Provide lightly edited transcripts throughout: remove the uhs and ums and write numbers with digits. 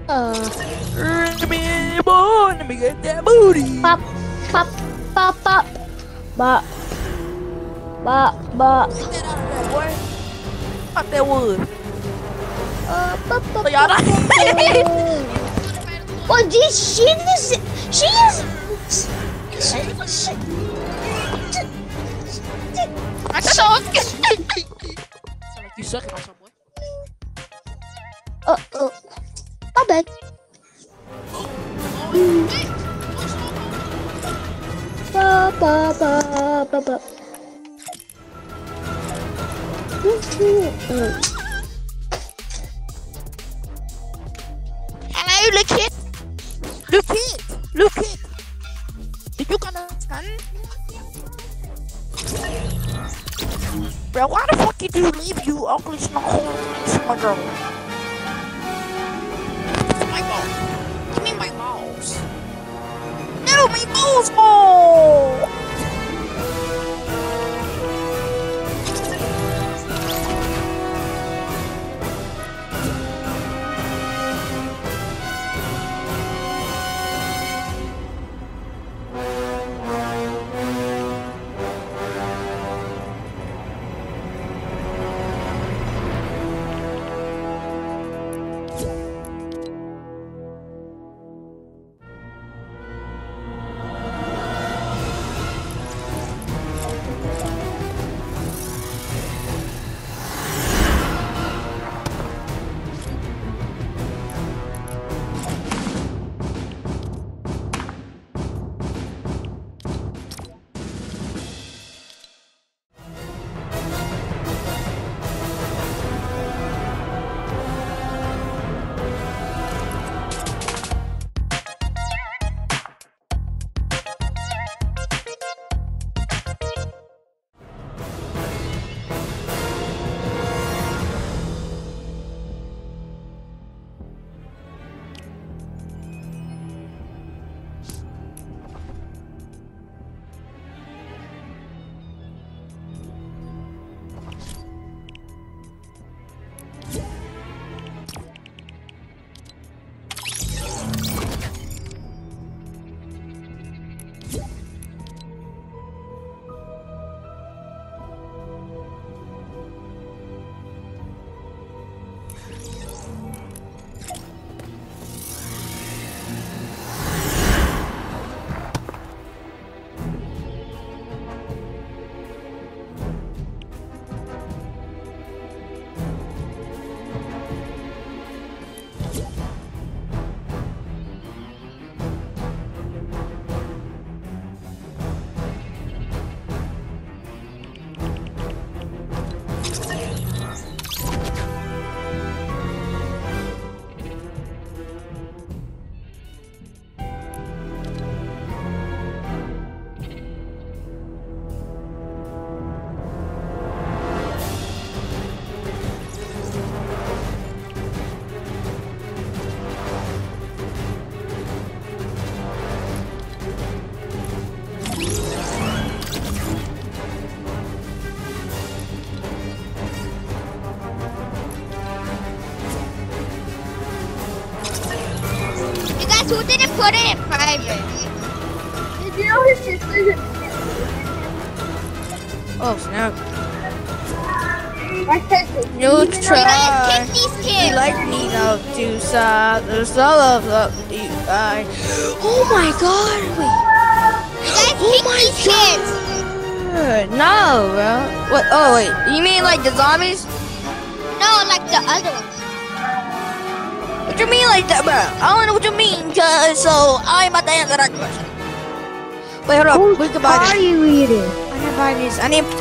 Let me get that booty. Pop, pop, pop, pop. Ba, ba, ba. Get that out of there, boy. Fuck that wood. Pop, pop, So y'all pop, not. Oh, this she is. I sound like you sucking on someone. My bad. Ba, ba, ba, ba, ba. Hello, look kid. Look kid. Look kid. Did you understand? Bro, why the fuck did you leave, you ugly snuggle? My balls. Give me my balls. No, my balls, ball. Who didn't put it in private? Did you know his sister? Oh snap! My sister. You try. Kick these kids. You like me now, to there's a lot of you guys. Oh my god! Wait. You guys kick these kids. No, bro. What? Oh wait, you mean like the zombies? No, like the other ones. What you mean like that, bro? I don't know what you mean, so I'm about to answer that question. Wait, hold up. We can buy this. Are you eating? I need to buy this. I need.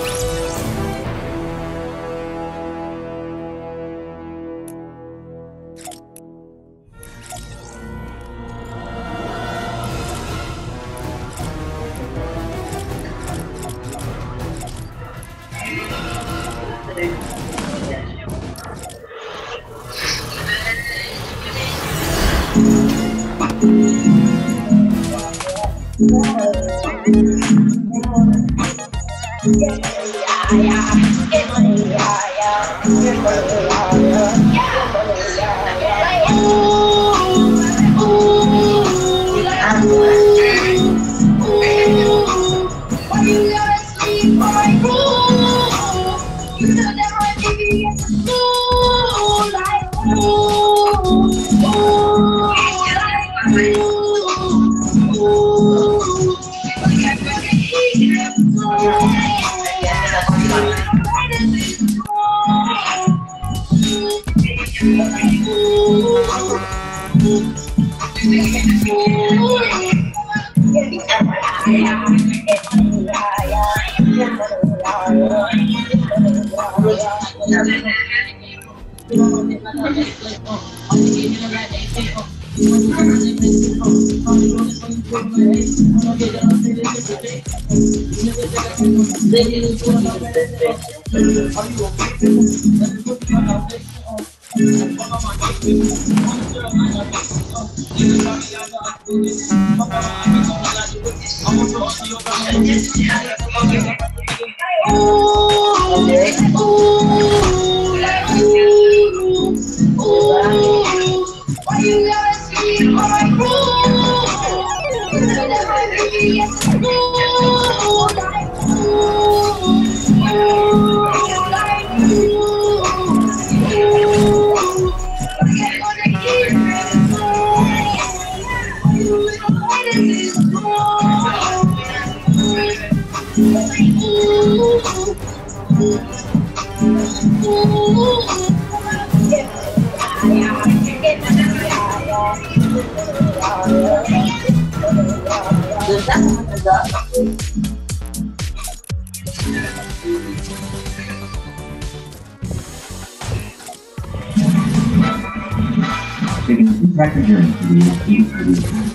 Taking tractor journey to the east producer.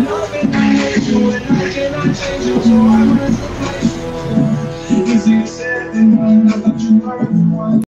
You